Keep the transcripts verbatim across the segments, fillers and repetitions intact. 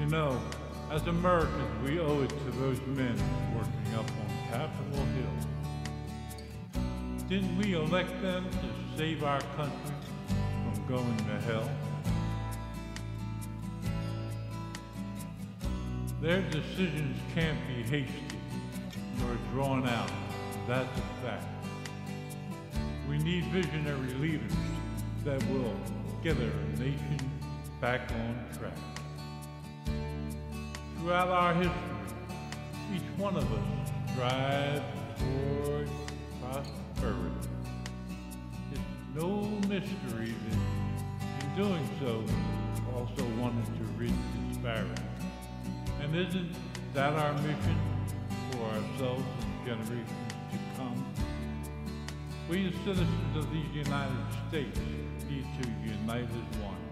You know, as Americans, we owe it to those men working up on Capitol Hill. Didn't we elect them to save our country from going to hell? Their decisions can't be hasty nor drawn out. That's a fact. We need visionary leaders that will get our nation back on track. Throughout our history, each one of us strives toward prosperity. It's no mystery that in doing so, also wanted to rid disparity. And isn't that our mission for ourselves and generations to come? We, the citizens of these United States, need to unite as one.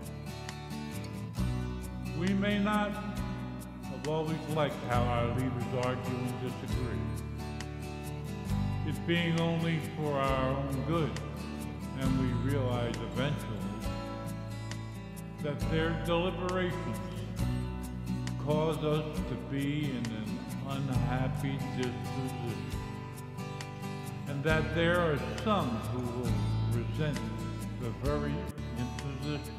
We may not have always liked how our leaders argue and disagree, it being only for our own good, and we realize eventually that their deliberations cause us to be in an unhappy disposition, and that there are some who will resent the very imposition.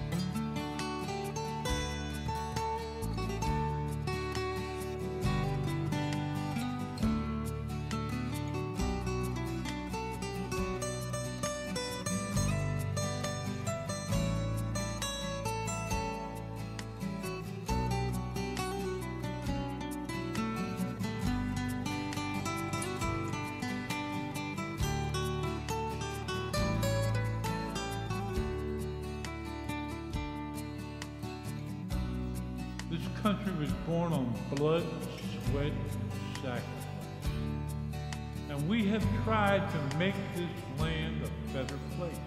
This country was born on blood, sweat, and sacrifice. And we have tried to make this land a better place.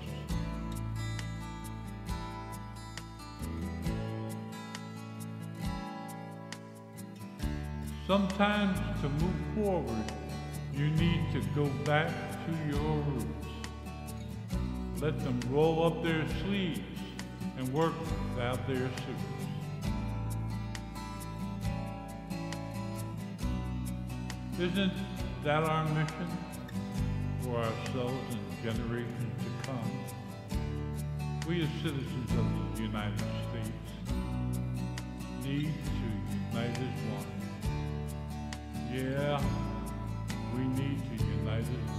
Sometimes to move forward, you need to go back to your roots. Let them roll up their sleeves and work without their suits. Isn't that our mission for ourselves and generations to come? We as citizens of the United States need to unite as one. Yeah, we need to unite as one.